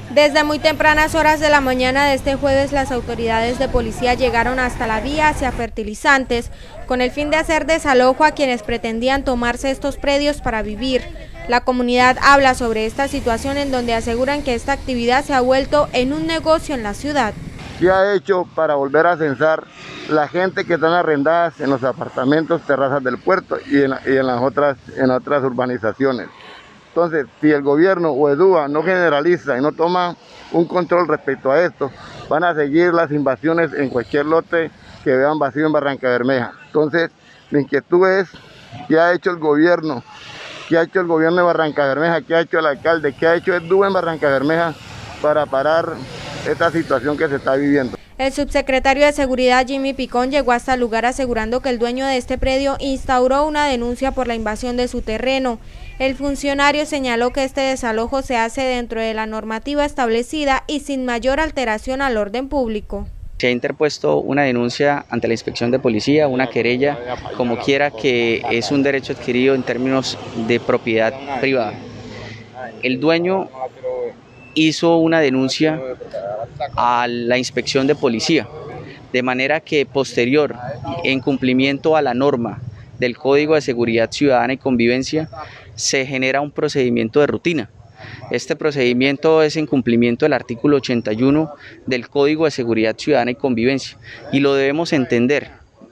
Desde muy tempranas horas de la mañana de este jueves, las autoridades de policía llegaron hasta la vía hacia Fertilizantes con el fin de hacer desalojo a quienes pretendían tomarse estos predios para vivir. La comunidad habla sobre esta situación en donde aseguran que esta actividad se ha vuelto en un negocio en la ciudad. ¿Qué ha hecho para volver a censar la gente que están arrendadas en los apartamentos, terrazas del puerto y en las otras urbanizaciones? Entonces, si el gobierno o EDUA no generaliza y no toma un control respecto a esto, van a seguir las invasiones en cualquier lote que vean vacío en Barrancabermeja. Entonces, mi inquietud es, ¿qué ha hecho el gobierno? ¿Qué ha hecho el gobierno de Barrancabermeja? ¿Qué ha hecho el alcalde? ¿Qué ha hecho EDUA en Barrancabermeja para parar esta situación que se está viviendo? El subsecretario de Seguridad, Jimmy Picón, llegó hasta el lugar asegurando que el dueño de este predio instauró una denuncia por la invasión de su terreno. El funcionario señaló que este desalojo se hace dentro de la normativa establecida y sin mayor alteración al orden público. Se ha interpuesto una denuncia ante la inspección de policía, una querella, como quiera, que es un derecho adquirido en términos de propiedad privada. El dueño hizo una denuncia a la inspección de policía, de manera que posterior, en cumplimiento a la norma del Código de Seguridad Ciudadana y Convivencia, se genera un procedimiento de rutina. Este procedimiento es en cumplimiento del artículo 81 del Código de Seguridad Ciudadana y Convivencia, y lo debemos entender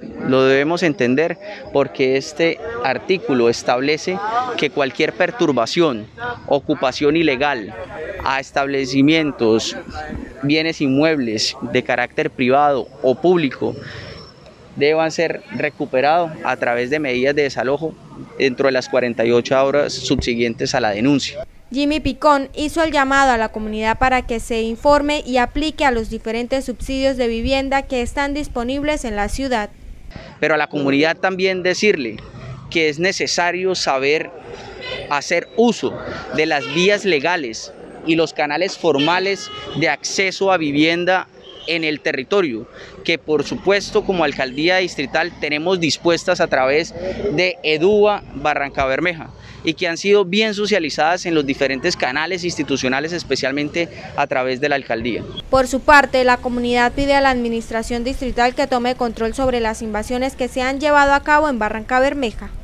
porque este artículo establece que cualquier perturbación, ocupación ilegal a establecimientos, bienes inmuebles de carácter privado o público deban ser recuperados a través de medidas de desalojo dentro de las 48 horas subsiguientes a la denuncia. Jimmy Picón hizo el llamado a la comunidad para que se informe y aplique a los diferentes subsidios de vivienda que están disponibles en la ciudad. Pero a la comunidad también decirle que es necesario saber hacer uso de las vías legales y los canales formales de acceso a vivienda en el territorio, que por supuesto como alcaldía distrital tenemos dispuestas a través de EDUA Barrancabermeja y que han sido bien socializadas en los diferentes canales institucionales, especialmente a través de la alcaldía. Por su parte, la comunidad pide a la administración distrital que tome control sobre las invasiones que se han llevado a cabo en Barrancabermeja.